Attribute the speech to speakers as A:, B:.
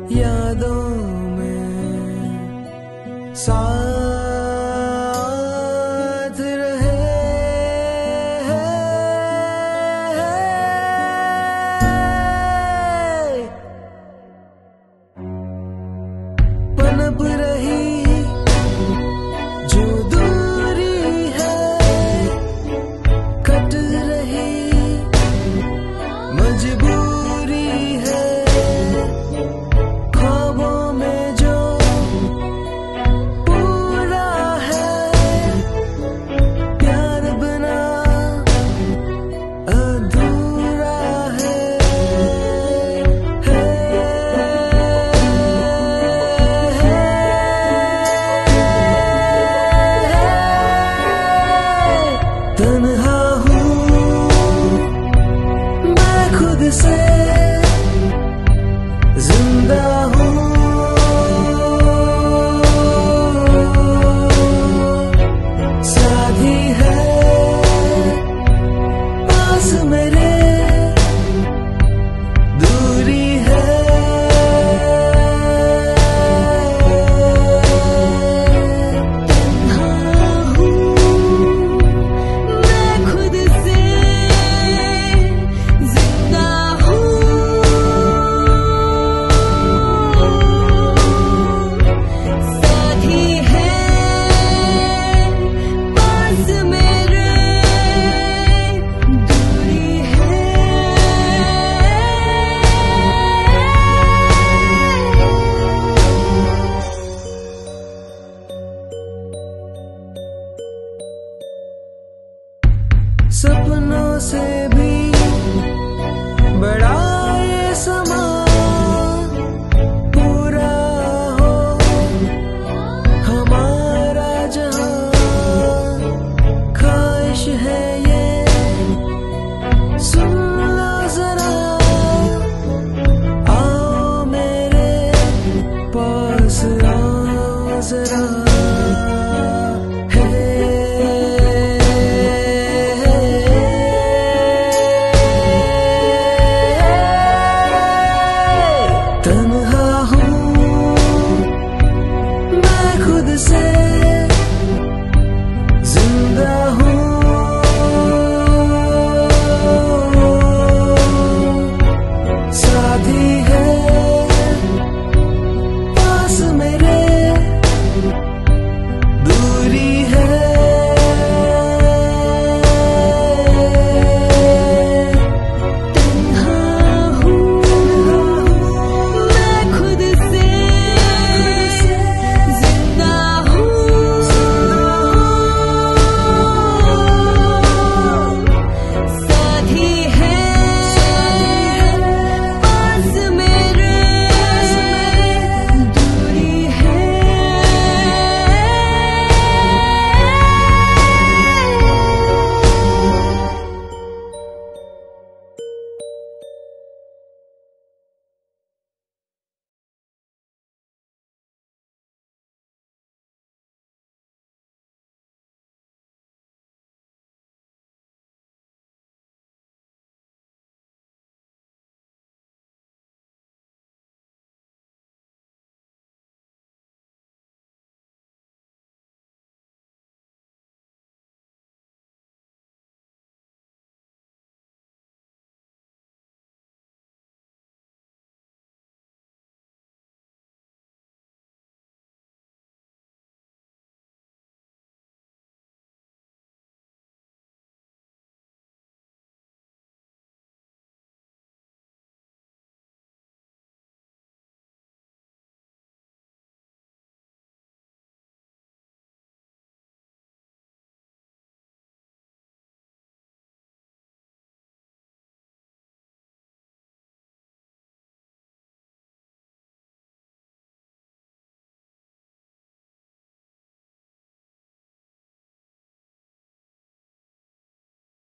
A: यादों में साथ रहे पनप रही जो दूरी है, कट रही मजबूरी है, ख्वाबों में जो पूरा है, प्यार बिना अधूरा है। तन्हा हूँ मैं खुद से, जिंदा हूँ साथी है पास मेरे, दूरी है।
B: तन्हा हूँ मैं खुद से, जिंदा हूँ साथी है पास मेरे, दूरी है।
A: सपनों से भी बड़ा ये समा, पूरा हो हमारा जहां, ख्वाहिश है ये सुन लो जरा, आओ मेरे पास आओ जरा। तन्हा हूँ मैं खुद से, जिंदा हूँ साथी